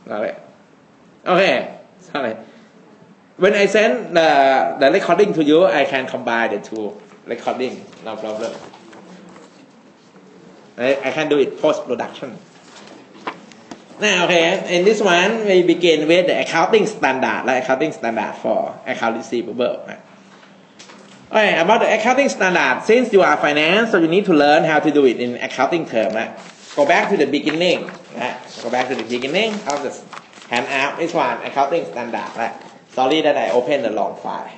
sorry. Okay, sorry. When I send the recording to you, I can combine the two recording, no problem. I can do it post-production. Now, okay, in this one, we begin with the accounting standard, like accounting standard for account receivable. Okay, about the accounting standard, since you are finance, so you need to learn how to do it in accounting term. Go back to the beginning. Go back to the beginning of the handout. This one, accounting standard. Sorry that I opened the wrong file.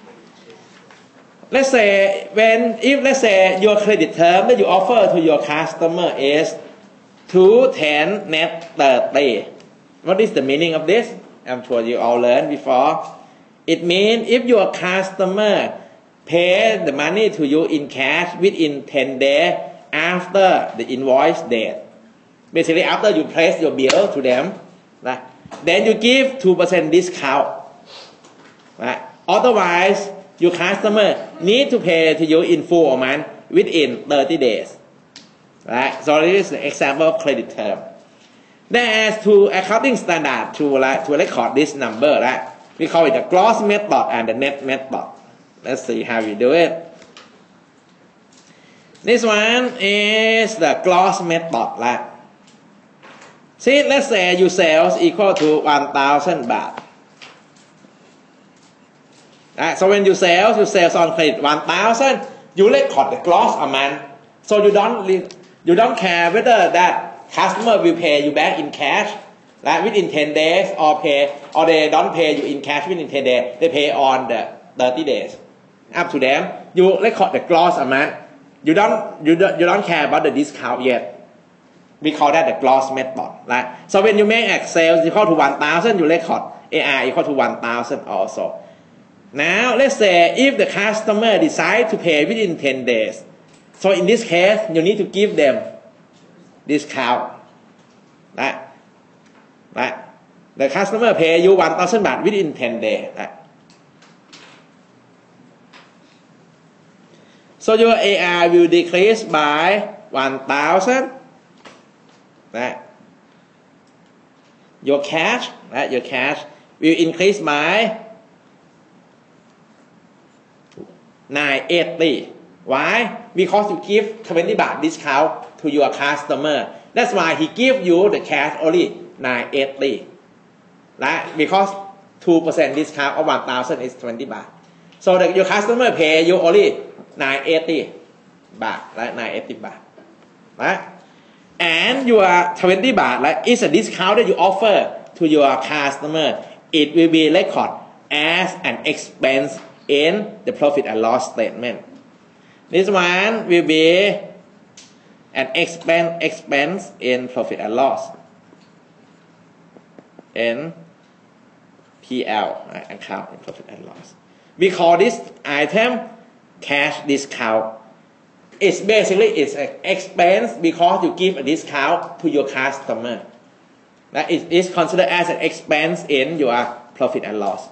Let's say let's say your credit term that you offer to your customer is 210 net 30. What is the meaning of this? I'm sure you all learned before. It means if your customer pay the money to you in cash within 10 days after the invoice date. Basically, after you place your bill to them, then you give 2% discount. Otherwise, your customer need to pay to you in full amount within 30 days. So this is the example of credit term. Then as to accounting standard to record this number, we call it the gross method and the net method. Let's see how we do it. This one is the gross method. See, let's say your sales equal to 1,000 baht. So when you sales on credit 1,000, you record the gross amount. So you don't care whether that customer will pay you back in cash within 10 days or they don't pay you in cash within 10 days. They pay on the 30 days. Up to them. You record the gross amount. You don't care about the discount yet. We call that the gross method. So when you make sales equal to 1,000, you record AR equal to 1,000 also. Now let's say if the customer decides to pay within 10 days. So in this case, you need to give them discount. The customer pay you 1,000 baht within 10 days. So your AR will decrease by 1,000. Your cash will increase by 980. Why? Because you give 20 baht discount to your customer. That's why he give you the cash only 980. Because 2% discount of 1,000 is 20 baht. So your customer pay you only 980 baht. 980 baht. And your 20 baht is a discount that you offer to your customer. It will be recorded as an expense in the profit and loss statement. This one will be an expense in profit and loss. In PL, account in profit and loss. We call this item cash discount. It's an expense because you give a discount to your customer. It is considered as an expense in your profit and loss.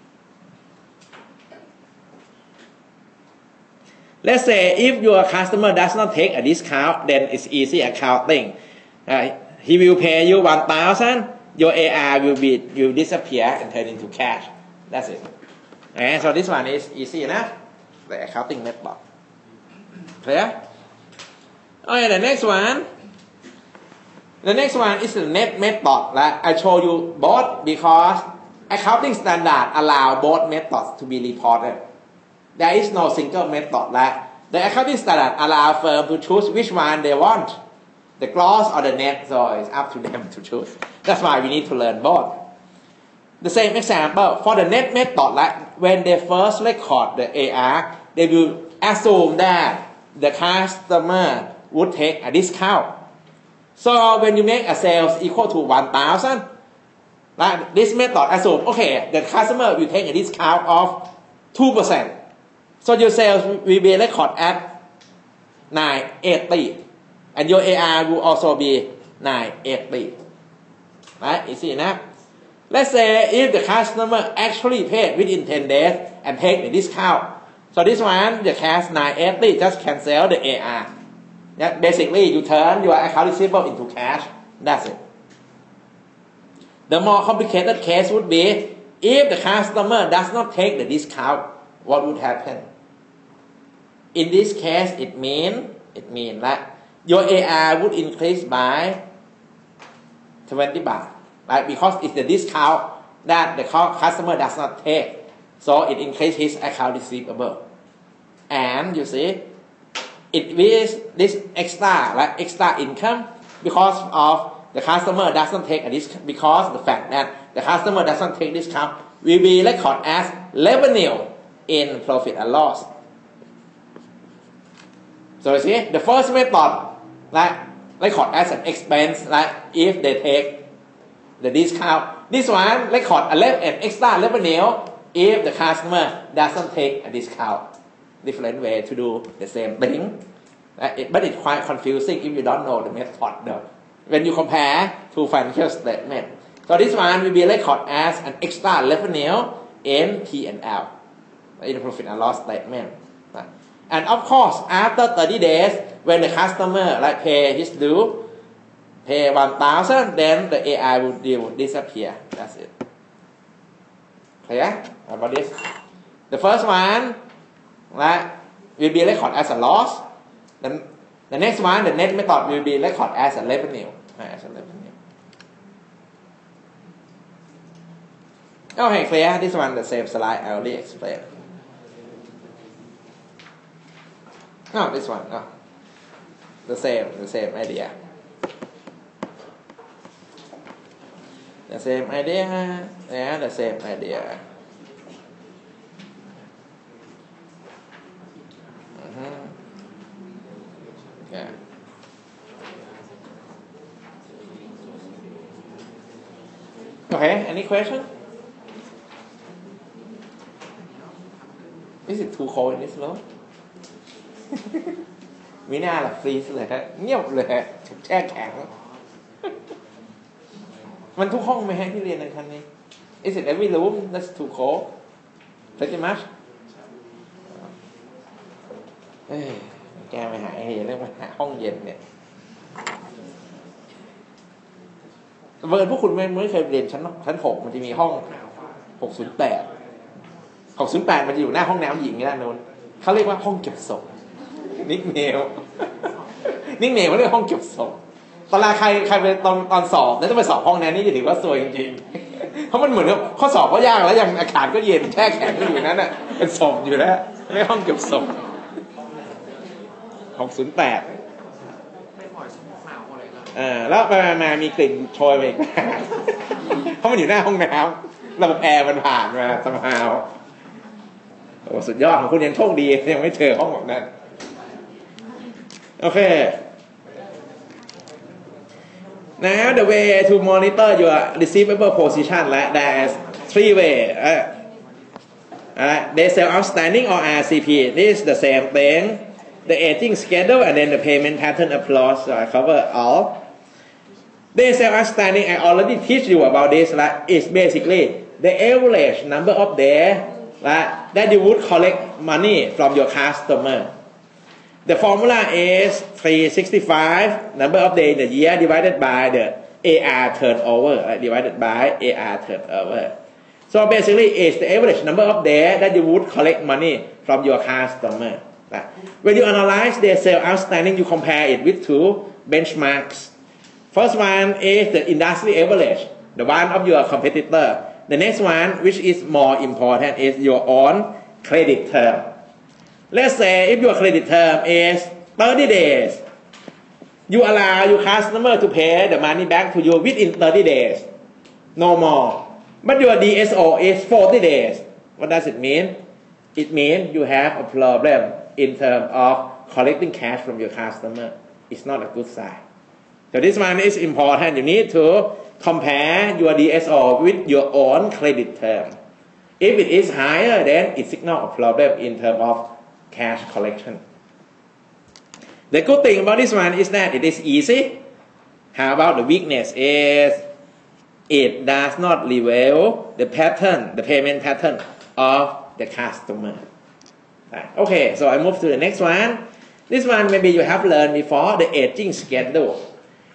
Let's say if your customer does not take a discount, then it's easy accounting. He will pay you 1,000. Your AR will disappear and turn into cash. That's it. So this one is easy enough. The accounting method. Clear? Okay, the next one. The next one is the net method. I show you both because accounting standard allow both methods to be reported. There is no single method. The accounting standard allow firm to choose which one they want, the gross or the net. So it's up to them to choose. That's why we need to learn both. The same example for the net method. When they first record the AR, they will assume that the customer would take a discount. So when you make a sales equal to 1,000, this method assume the customer will take a discount of 2%. So your sales will be recorded at 980, and your AR will also be 980. Easy enough. Let's say if the customer actually paid within 10 days and take the discount. So this one, the cash 980, just cancel the AR. Basically, you turn your account receivable into cash. That's it. The more complicated case would be if the customer does not take the discount, what would happen? In this case, it means that your AR would increase by 20 baht, right? Because it's the discount that the customer does not take, so it increases his account receivable. And you see, it is this extra, like extra income because of the customer doesn't take a discount, because the fact that the customer doesn't take discount will be recorded as revenue in profit and loss. So you see, the first method, like record as an expense, like if they take the discount. This one record an extra revenue if the customer doesn't take a discount. Different way to do the same thing, but it's quite confusing if you don't know the method though. When you compare two financial statements. So this one will be recorded as an extra revenue in P&L, in the profit and loss statement. And of course, after 30 days, when the customer like pay his due, pay 1,000, then the AI will disappear. That's it. Clear about this? The first one will be recorded as a loss. Then the next one, the net method, will be recorded as a revenue. Okay, clear. This one, the same slide I already explained. No, this one, no. The same idea. The same idea, yeah, the same idea. Yeah. Okay, any question? Is it too cold in this room? มีหน้าละฟรีซเลยฮะเงียบเลยแช่แข็ง มันทุกห้องไหมฮะที่เรียนในครั้งนี้ Is it every room that's too cold? Pretty much. แกไม่หายเรื่องปัญหาห้องเย็นเนี่ยเวิร์นพวกคุณไม่เคยเรียนชั้น6มันจะมีห้อง608มันจะอยู่หน้าห้องน้ำหญิงด้านโน้นเขาเรียกว่าห้องเก็บศพนิกเนลเขาเรียกห้องเก็บศพตอนแรกใครไปตอนสอบแล้วจะไปสอบห้องนั้นนี่จะถือว่าซวยจริงๆเพราะมันเหมือนกับข้อสอบก็ยากแล้วยังอากาศก็เย็นแช่แข็งก็อยู่นั้นน่ะเป็นศพอยู่แล้วไม่ห้องเก็บศพ608แล้วไปมามีกลิ่นโชยไปอีกเพราะมันอยู่หน้าห้องน้ำระบบแอร์มันผ่านมาสมาวโอ้สุดยอดของคุณยังโชคดียังไม่เจอห้องแบบนั้นโอเค Now the way to monitor your receivable position, like there's 3 ways. Day sales outstanding or RCP. This is the same thing. The aging schedule and then the payment pattern approach. So I cover all. Day sales outstanding, I already teach you about this. It's basically the average number of days that you would collect money from your customer. The formula is 365 number of days in the year divided by the AR turnover, divided by AR turnover. So basically, it's the average number of days that you would collect money from your customer. When you analyze their sales outstanding, you compare it with 2 benchmarks. First one is the industry average, the one of your competitor. The next one, which is more important, is your own credit term. Let's say if your credit term is 30 days, you allow your customer to pay the money back to you within 30 days, no more. But your DSO is 40 days. What does it mean? It means you have a problem in terms of collecting cash from your customer. It's not a good sign. So this one is important. You need to compare your DSO with your own credit term. If it is higher, then it signals a problem in terms of cash collection. The good thing about this one is that it is easy. How about the weakness is it does not reveal the pattern, the payment pattern of the customer. Okay, so I move to the next one. This one maybe you have learned before, the aging schedule.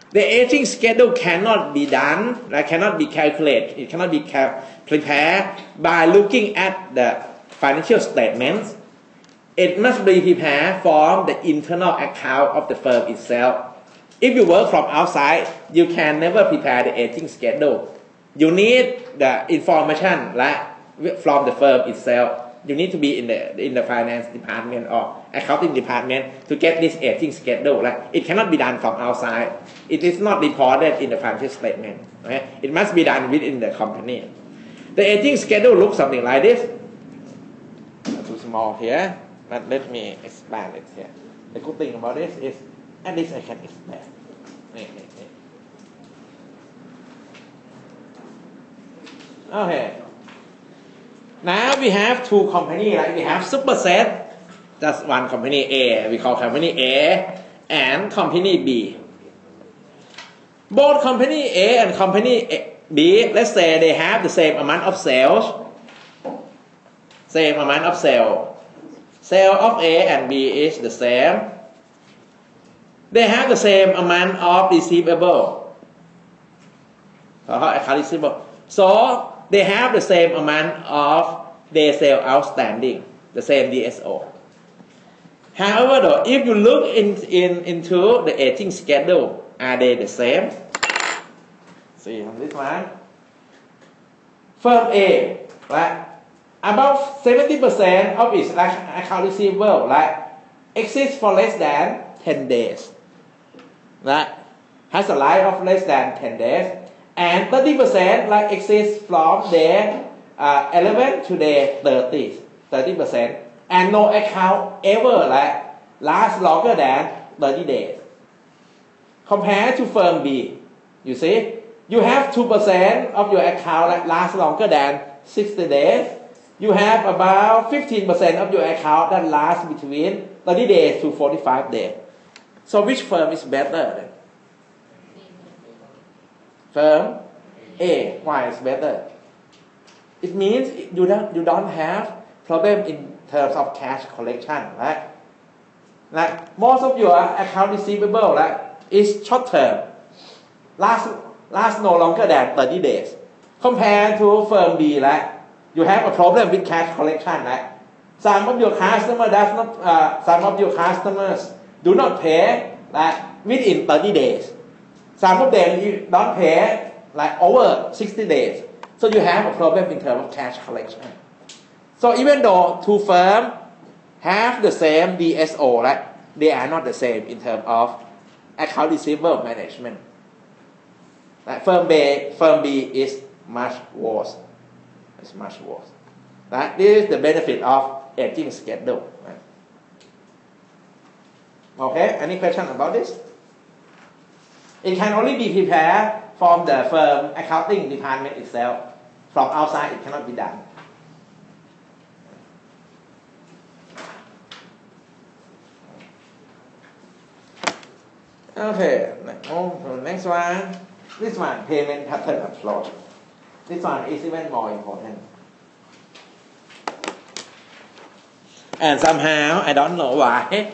The aging schedule cannot be done, cannot be calculated, it cannot be prepared by looking at the financial statements. It must be prepared from the internal account of the firm itself. If you work from outside, you can never prepare the aging schedule. You need the information from the firm itself. You need to be in the finance department or accounting department to get this aging schedule. It cannot be done from outside. It is not reported in the financial statement. Right? It must be done within the company. The aging schedule looks something like this. Too small here, but let me expand it here. The good thing about this is at least I can expand. Okay. Now we have two companies, right? We have Superset, that's one company A, we call company A, and company B. Both company A and company B, let's say they have the same amount of sales. Same amount of sale. Sale of A and B is the same. They have the same amount of receivable. So they have the same amount of day sale outstanding, the same DSO. However, though, if you look into the aging schedule, are they the same? See on this one. Firm A, right? About 70% of its account receivable, right, exists for less than 10 days. Right? Has a life of less than 10 days. And 30% exists from day 11 to day 30%. And no account ever lasts longer than 30 days. Compared to firm B, you see, you have 2% of your account that lasts longer than 60 days. You have about 15% of your account that lasts between 30 days to 45 days. So which firm is better then? Firm A. Why is better? It means you don't have problem in terms of cash collection, right? Like most of your account receivable is short term, last no longer than 30 days. Compared to firm B, you have a problem with cash collection, right? Some of your customers do not pay within 30 days. Some of them you don't pay over 60 days. So you have a problem in terms of cash collection. So even though two firms have the same DSO, they are not the same in terms of account receivable management. Firm B is much worse. It's much worse. This is the benefit of aging schedule. Okay, any question about this? It can only be prepared from the firm accounting department itself. From outside, it cannot be done. Okay, next one. This one, payment pattern approach. This one is even more important. And somehow, I don't know why,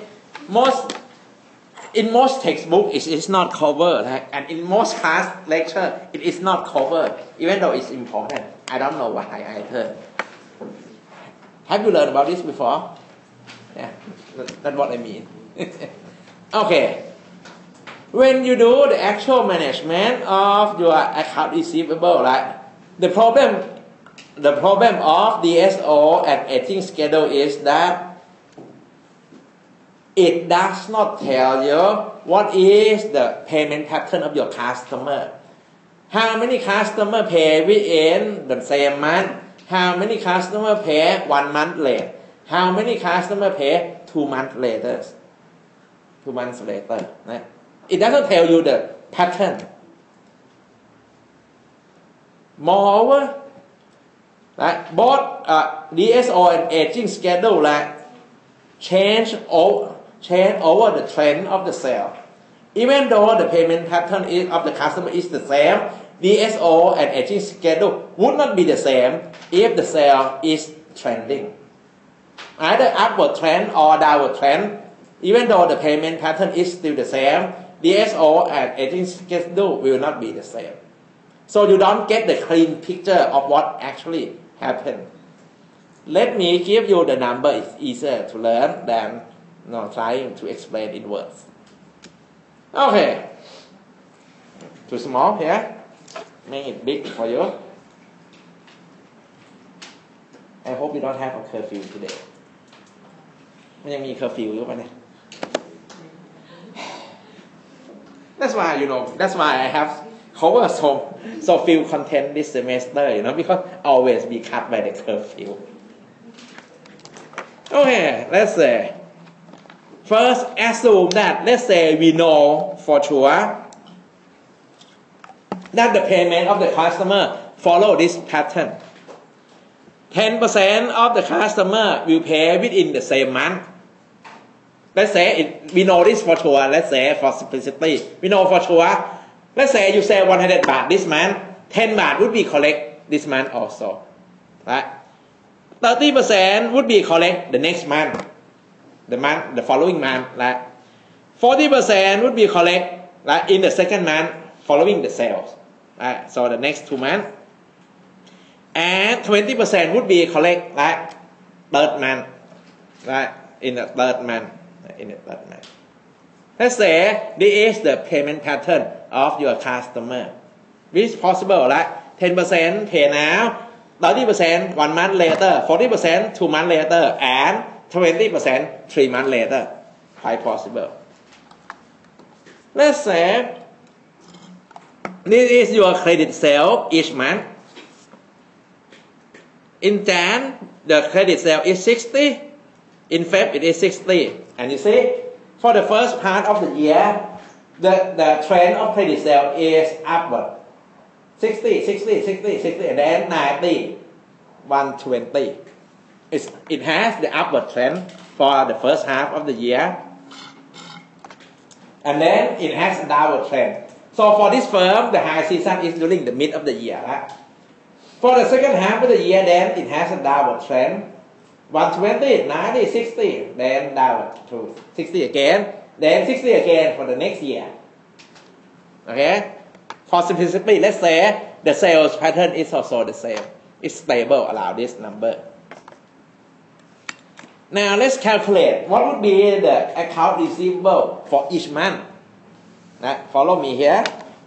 in most textbooks it is not covered, and in most class lecture it is not covered, even though it's important. I don't know why either. Have you learned about this before? Yeah, that's what I mean. Okay. When you do the actual management of your account receivable, the problem of DSO and aging schedule is that it does not tell you what is the payment pattern of your customer. How many customers pay within the same month? How many customers pay 1 month late? How many customers pay 2 months later? 2 months later. It doesn't tell you the pattern. Moreover, both DSO and aging schedule change over the trend of the sale. Even though the payment pattern of the customer is the same, DSO and aging schedule would not be the same if the sale is trending. Either upward trend or downward trend, even though the payment pattern is still the same, DSO and aging schedule will not be the same. So you don't get the clean picture of what actually happened. Let me give you the number. It's easier to learn than trying to explain in words. Okay. Too small here. Make it big for you. I hope you don't have a curfew today. มันยังมี curfew อยู่ป่ะเนี่ย That's why I have covered so few content this semester, because always be cut by the curfew. Okay, let's say first assume that let's say we know for sure that the payment of the customer follow this pattern. 10% of the customer will pay within the same month. Let's say we know this for sure. Let's say for simplicity, we know for sure. Let's say you say 100 baht this month, 10 baht would be collect this month also. Right? 30% would be collect the next month, the following month. Right? 40% would be collect in the second month following the sales. Right? So the next 2 months. And 20% would be collect third month, right? In the third month. Let's say this is the payment pattern of your customer. Which is possible, right? 10% pay now, 30% 1 month later, 40% 2 months later, and 20% 3 months later. Quite possible. Let's say this is your credit sale each month. In Jan, the credit sale is 60. In Feb, it is 60. And you see, for the first part of the year, the trend of credit sale is upward. 60, 60, 60, 60, and then 90, 120. It has the upward trend for the first half of the year. And then it has a downward trend. So for this firm, the high season is during the mid of the year. Right? For the second half of the year, then it has a downward trend. 120, 90, 60, then downward to 60 again, then 60 again for the next year. Okay? For simplicity, let's say the sales pattern is also the same. It's stable around this number. Now let's calculate what would be the account receivable for each month. Follow me here.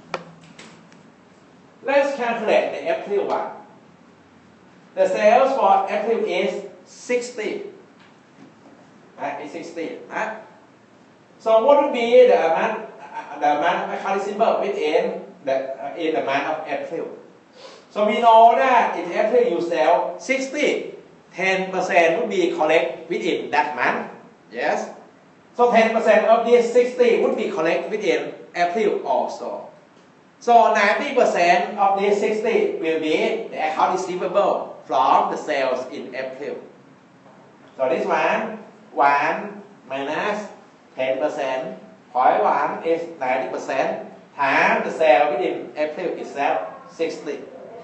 Let's calculate the April one. The sales for April is 60. Right? It's 60. Right? So what would be the amount of account receivable within in the month of April? So we know that in April you sell 60. 10% would be collect within that month. Yes. So 10% of this 60 would be collect within April also. So 90% of this 60 will be the account receivable from the sales in April. So this one minus 10%, 0.1 is 90%, times the sale within April itself, 60.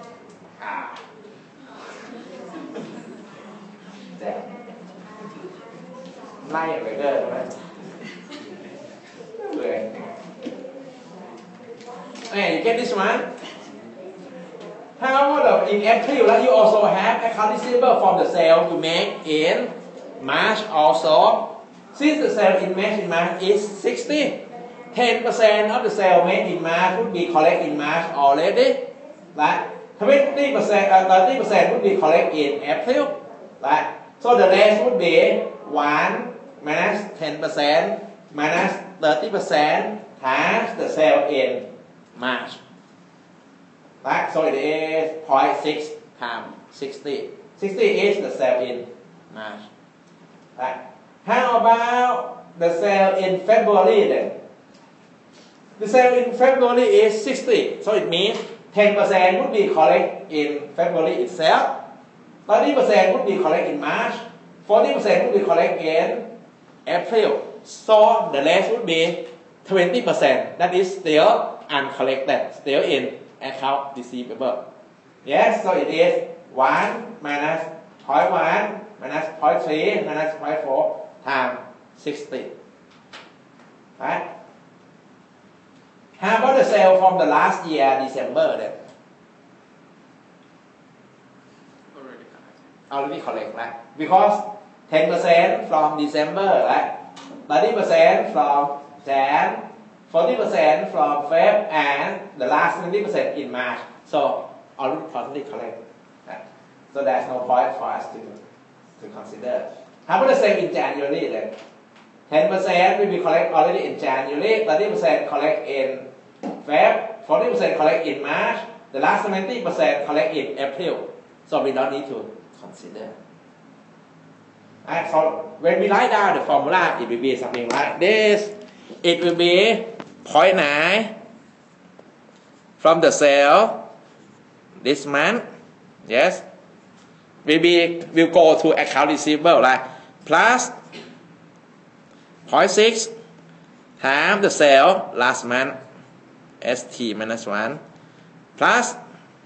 Nay phải cơ đúng không? Okay, you get this one? However, in April, you also have account receivable from the sale you make in March also. Since the sale in March is 60, 10% of the sale made in March would be collected in March already. Right? 30% would be collected in April. Right? So the rest would be 1 minus 10% minus 30% times the sale in March. Right? So it is 0.6 times 60. 60 is the sale in March. Right? How about the sale in February then? The sale in February is 60. So it means 10% would be collected in February itself. 30% would be collected in March. 40% would be collected in April. So the rest would be 20%. That is still uncollected, still in account receivable. Yes, so it is 1 minus 0.1 minus 0.3 minus 0.4 times 60. Right? How about the sale from the last year, December then? Already collect, right? Because 10% from December, right? 30% from Jan, 40% from Feb, and the last 20% in March. So already totally collect. Right? So there's no point for us to consider. How about the same in January then? 10% will be collect already in January, 30% collect in Feb, 40% collect in March, the last 20% collect in April. So we don't need to consider. Right, so when we write down the formula, it will be something like this. It will be 0.9 from the sale this month. Yes. We'll go to account receivable, right? Plus 0.6 times the sale last month, ST minus 1, plus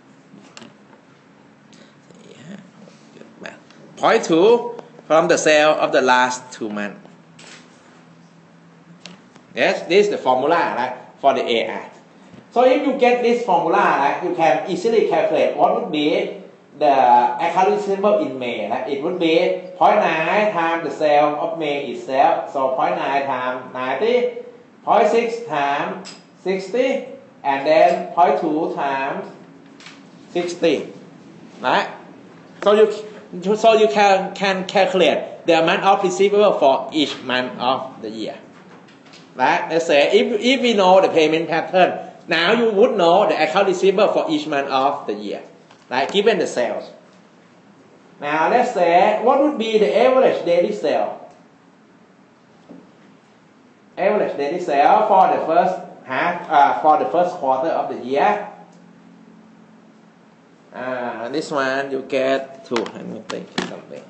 0.2 from the sale of the last 2 months. Yes, this is the formula, right, for the AR. So if you get this formula, right, you can easily calculate what would be the account receivable in May. Right? It would be 0.9 times the sale of May itself. So 0.9 times 90, 0.6 times 60, and then 0.2 times 60. Right? So you can calculate the amount of receivable for each month of the year. Right? Let's say if we know the payment pattern, now you would know the account receivable for each month of the year. Right? Given the sales. Now let's say what would be the average daily sale? Average daily sale for the first half, for the first quarter of the year. This one you get to, let me think something.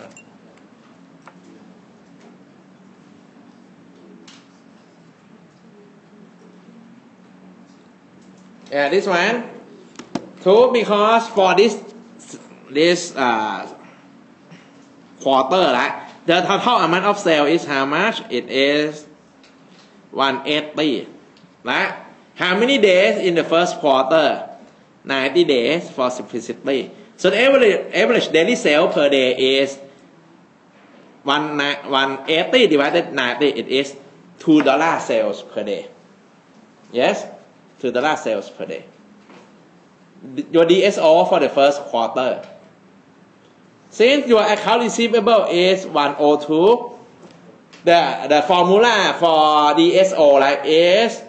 Yeah, this one. 2 because for this quarter, right, the total amount of sale is how much? It is 180. Right? How many days in the first quarter? 90 days for simplicity. So the average daily sale per day is 180 divided 90. It is $2 sales per day. Yes, $2 sales per day. Your DSO for the first quarter. Since your account receivable is 102, the formula for DSO, right, is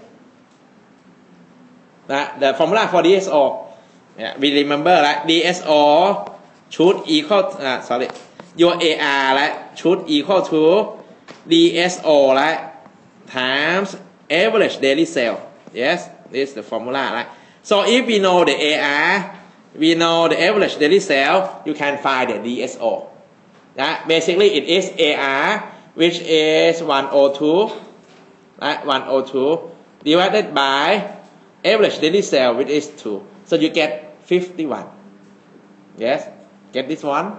the formula for DSO. Yeah, we remember, right? DSO should equal your AR, right, should equal to DSO, right, times average daily sale. Yes, this is the formula, right? So if we know the AR, we know the average daily sale, you can find the DSO. Basically, it is AR, which is 102, right? 102 divided by average daily sale, which is 2. So you get 51. Yes? Get this one?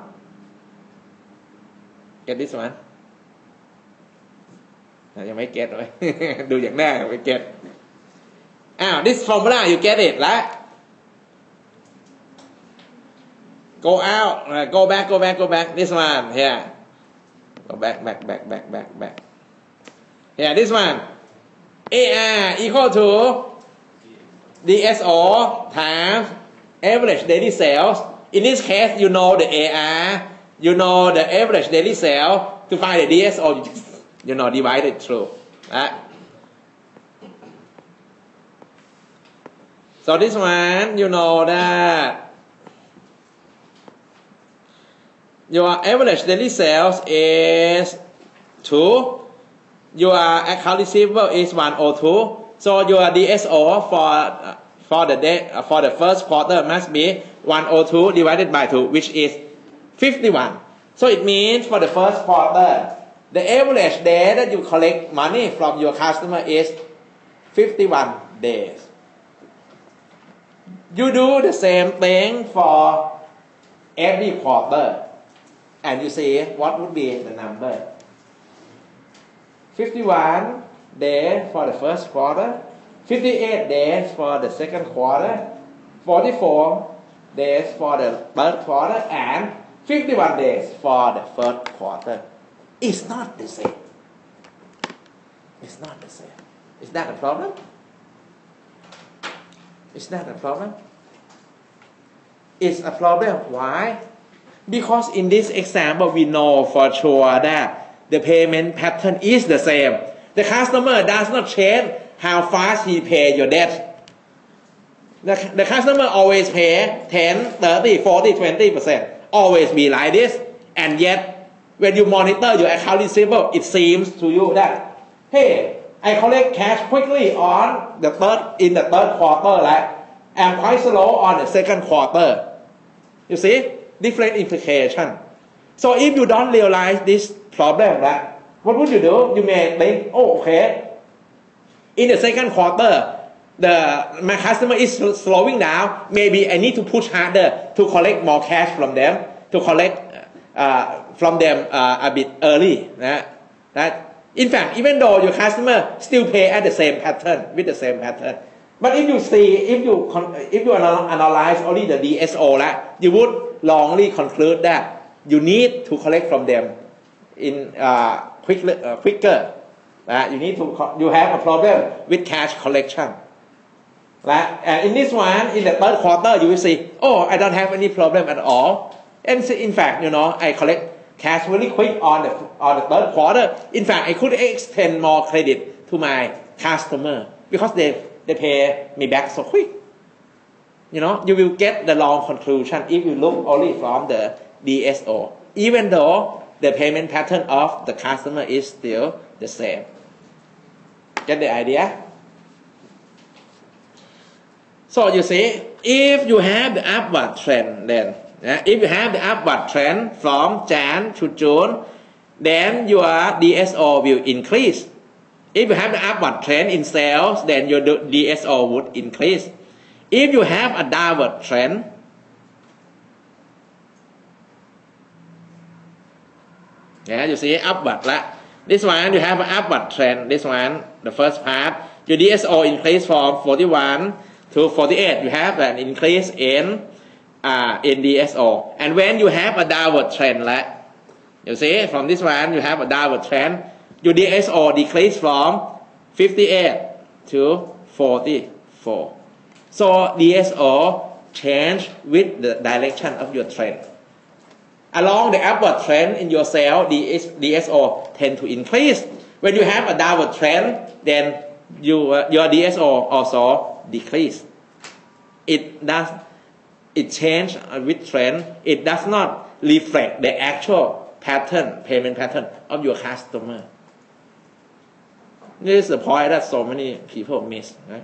Get this one? ยังไม่ get เลย ดูอย่างหน้าไม่ get. This formula, you get it, right? Go out, go back. This one, here. Go back. Here, this one. AR equal to DSO times average daily sales. In this case, you know the AR, you know the average daily sale. To find the DSO, you know, divide it through. Right? So this one, you know that your average daily sales is 2. Your account receivable is 102. So your DSO for the day for the first quarter must be 102 divided by 2, which is 51. So it means for the first quarter, the average day that you collect money from your customer is 51 days. You do the same thing for every quarter, and you see what would be the number. 51 days for the first quarter, 58 days for the second quarter, 44 days for the third quarter, and 51 days for the first quarter. It's not the same. It's not the same. Is that a problem? Is that a problem? It's a problem. Why? Because in this example, we know for sure that the payment pattern is the same. The customer does not change how fast he pay your debt. The customer always pay 10, 30, 40, 20%. Always be like this. And yet, when you monitor your account receivable, it seems to you that, hey, I collect cash quickly in the third quarter, right? I'm quite slow on the second quarter. You see, different implication. So if you don't realize this problem, right, what would you do? You may think, oh, okay, in the second quarter, my customer is slowing down. Maybe I need to push harder to collect more cash from them, to collect from them a bit early. Right? In fact, even though your customer still pay at the same pattern, with the same pattern, but if you analyze only the DSO, you would wrongly conclude that you need to collect from them in quicker. You have a problem with cash collection. And in this one, in the third quarter, you will see, oh, I don't have any problem at all. And in fact, I collect cash really quick on the third quarter. In fact, I could extend more credit to my customer because they pay me back so quick. You will get the wrong conclusion if you look only from the DSO, even though the payment pattern of the customer is still the same. Get the idea? So you see, if you have the upward trend, then if you have the upward trend from Jan to June, then your DSO will increase. If you have the upward trend in sales, then your DSO would increase. If you have a downward trend, you see upward. This one you have an upward trend. This one, the first part, your DSO increase from 41 to 48. You have an increase in DSO. And when you have a downward trend, you see from this one you have a downward trend. Your DSO decrease from 58 to 44. So DSO change with the direction of your trend. Along the upward trend in your sale, DSO tend to increase. When you have a downward trend, then your DSO also decrease. It change with trend. It does not reflect the actual payment pattern of your customer. This is the point that so many people miss. Right?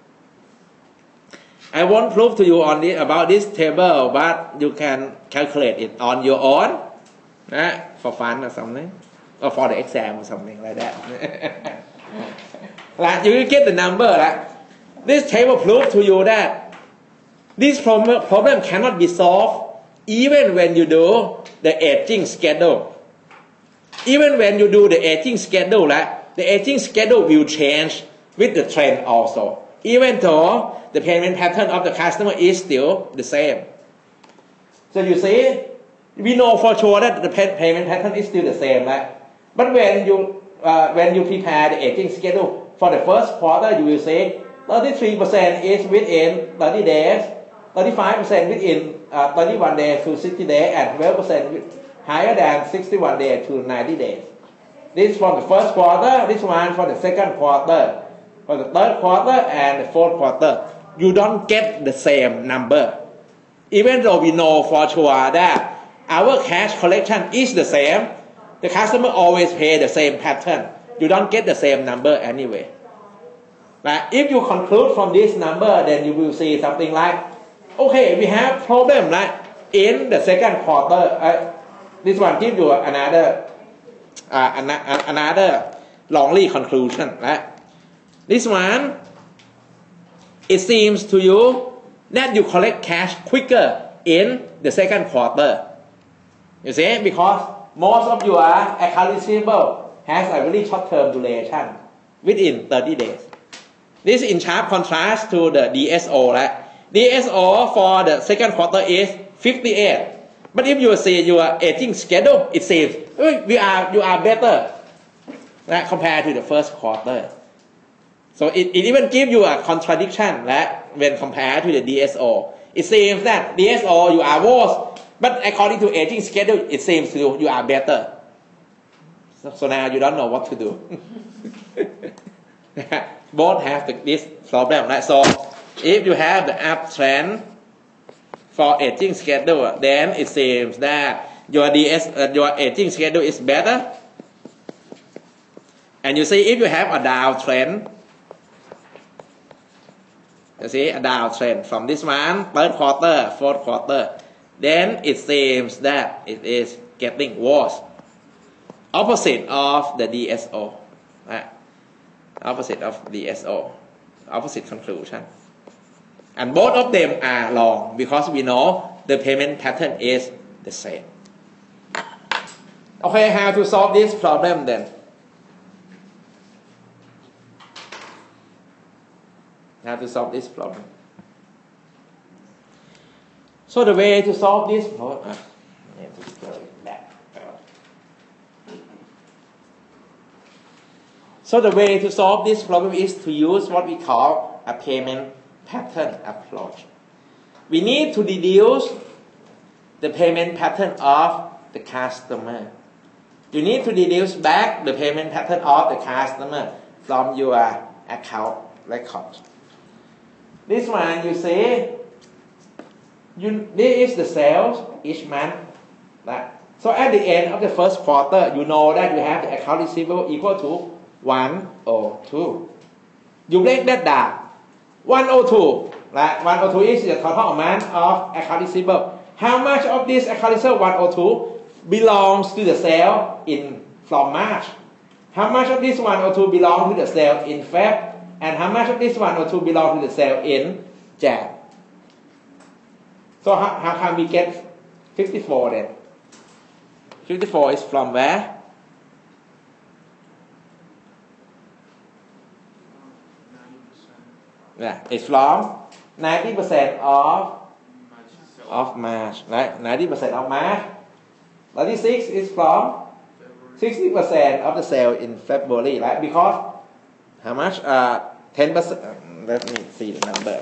I won't prove to you about this table, but you can calculate it on your own, for fun or something, or for the exam or something like that. You will get the number. This table proves to you that this problem cannot be solved even when you do the aging schedule. Even when you do the aging schedule, the aging schedule will change with the trend also, even though the payment pattern of the customer is still the same. So you see, we know for sure that the payment pattern is still the same. But when you prepare the aging schedule for the first quarter, you will say 33% is within 30 days, 35% within 31 days to 60 days, and 12% higher than 61 days to 90 days. This for the first quarter, this one for the second quarter, for the third quarter and the fourth quarter. You don't get the same number. Even though we know for sure that our cash collection is the same, the customer always pay the same pattern. You don't get the same number anyway. But if you conclude from this number, then you will see something like, okay, we have problem in the second quarter. This one gives you another wrongly conclusion. This one, it seems to you that you collect cash quicker in the second quarter. You see, because most of your account receivable has a very short-term duration within 30 days. This in sharp contrast to the DSO, right? DSO for the second quarter is 58. But if you see your aging schedule, it says you are better, right, compared to the first quarter. So it even gives you a contradiction, right, when compared to the DSO. It seems that DSO you are worse, but according to aging schedule, it seems you are better. So now you don't know what to do. Both have this problem, right? So if you have the uptrend for aging schedule, then it seems that your aging schedule is better. And you see, if you have a downtrend, you see a downtrend from this one, third quarter, fourth quarter, then it seems that it is getting worse. Opposite of the DSO, right? Opposite of DSO, opposite conclusion. And both of them are wrong because we know the payment pattern is the same. Okay, how to solve this problem then? How to solve this problem? So the way to solve this problem, So the way to solve this problem is to use what we call a payment pattern approach. We need to deduce the payment pattern of the customer. You need to deduce back the payment pattern of the customer from your account record. This one you see, this is the sales each month. Right? So at the end of the first quarter, you know that you have the account receivable equal to 102. You break that down. 102, right? 102 is the total amount of account receivable. How much of this account receivable 102 belongs to the sale from March? How much of this 102 belongs to the sale in Feb? And how much of this 102 belongs to the sale in Jan? So how can we get 54 then? 54 is from where? Yeah, it's from 90% of March, right? 90% of March. 36 is from 60% of the sale in February, right? Because how much? 10%. Let me see the number.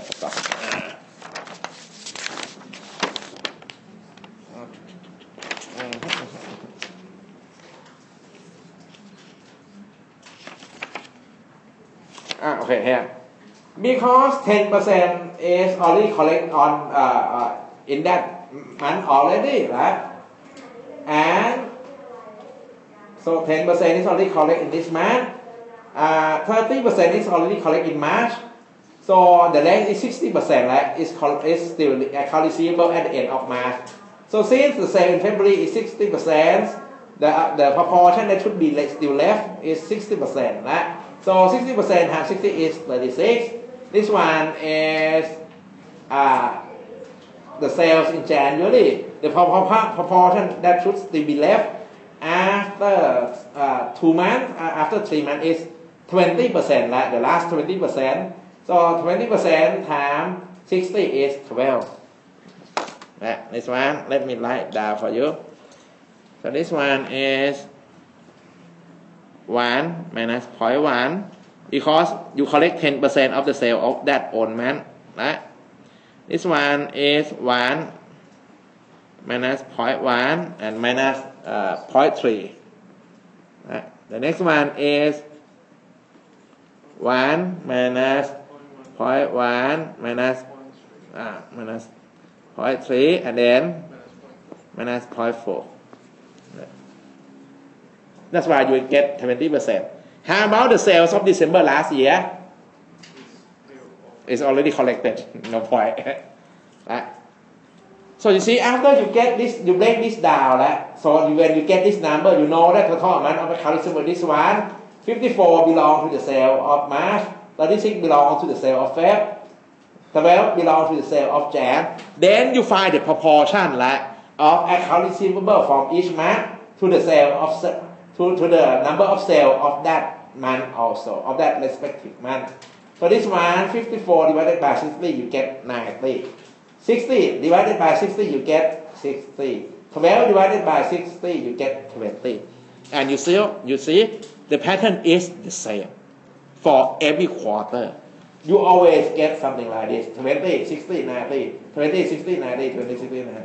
Okay, here. Because 10% is already collect on in that month already, right? And so 10% is already collect in this month. 30% is already collect in March. So the rest is 60%, right? Is still account receivable at the end of March. So since the sale in February is 60%, the proportion that should be still left is 60%, right? So 60% times 60 is 36. This one is the sales in January. The proportion that should still be left after 2 months, after 3 months is 20%, right? The last 20%. So 20% times 60 is 12. Right, this one, let me write down for you. So this one is 1 minus 0.1 because you collect 10% of the sale of that own month, right? This one is 1 minus 0.1 and minus 0.3. Right? The next one is 1 minus 0.1 minus 0.3 and then minus 0.4. That's why you get 20%. How about the sales of December last year? It's already collected. No point. Right? So you see, after you get this, you break this down. Right? So when you get this number, you know that the total amount of account receivable this one, 54 belongs to the sale of March, 36 belongs to the sale of Feb, 12 belongs to the sale of Jan. Then you find the proportion, right, of account receivable from each month to the sale of to the number of sales of that month also, of that respective month. For this one, 54 divided by 60, you get 90. 60 divided by 60, you get 60. 12 divided by 60, you get 20. And you see, the pattern is the same for every quarter. You always get something like this: 20, 60, 90, 20, 60, 90, 20, 60, 90.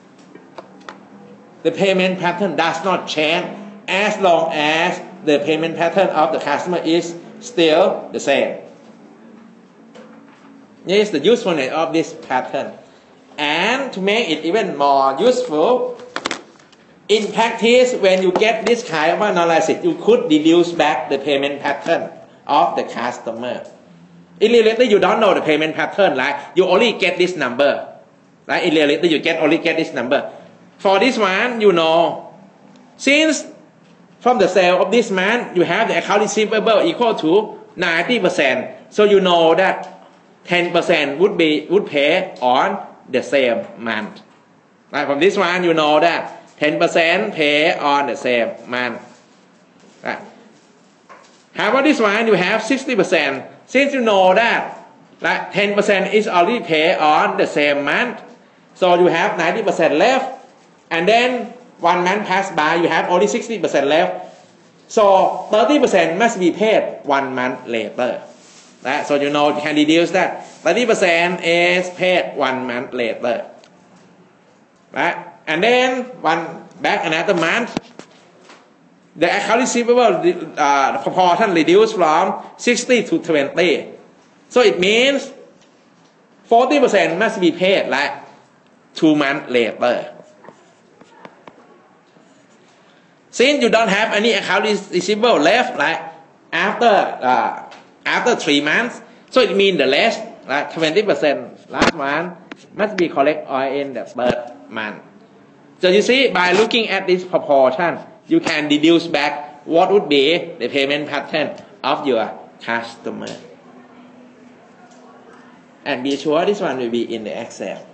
The payment pattern does not change as long as the payment pattern of the customer is still the same. This is the usefulness of this pattern. And to make it even more useful, in practice, when you get this kind of analysis, you could deduce back the payment pattern of the customer. In reality, you don't know the payment pattern, right? You only get this number, right? In reality, you only get this number. For this one, you know, since from the sale of this month, you have the account receivable equal to 90%. So you know that 10% would pay on the same month. Right? From this one, you know that 10% pay on the same month. Right? How about this one? You have 60%. Since you know that 10% is already paid on the same month, so you have 90% left, and then 1 month passed by, you have only 60% left. So 30% must be paid 1 month later. Right? So you know you can deduce that 30% is paid 1 month later. Right? And then back another month, the account receivable proportion reduced from 60 to 20. So it means 40% must be paid 2 months later. Since you don't have any account receivable left after 3 months, so it means the last 20% last one must be collect in the third month. So you see, by looking at this proportion, you can deduce back what would be the payment pattern of your customer. And be sure this one will be in the Excel.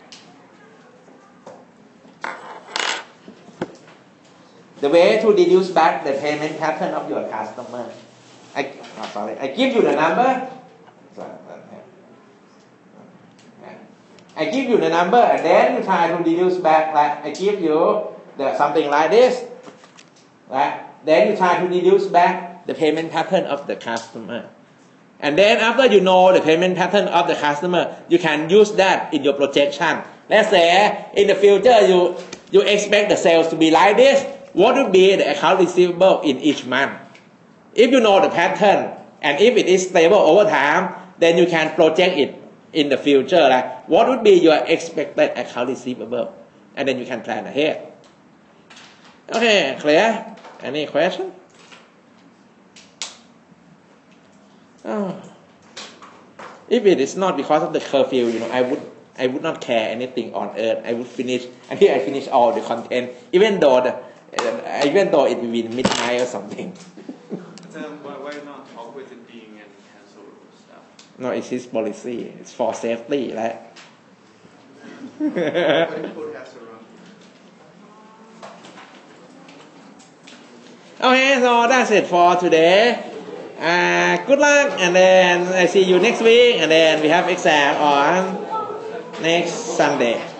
The way to deduce back the payment pattern of your customer. I give you the number. I give you the number, and then you try to deduce back. I give you something like this. Right? Then you try to deduce back the payment pattern of the customer. And then after you know the payment pattern of the customer, you can use that in your projection. Let's say in the future you expect the sales to be like this. What would be the account receivable in each month? If you know the pattern and if it is stable over time, then you can project it in the future. What would be your expected account receivable? And then you can plan ahead. Okay, clear? Any question? Oh. If it is not because of the curfew, I would not care anything on earth. I would finish until I finish all the content, even though it will be midnight or something. Why not talk with it being and cancel stuff? No, it's his policy. It's for safety, right? Okay, so that's it for today. Good luck, and then I see you next week, and then we have exam on next Sunday.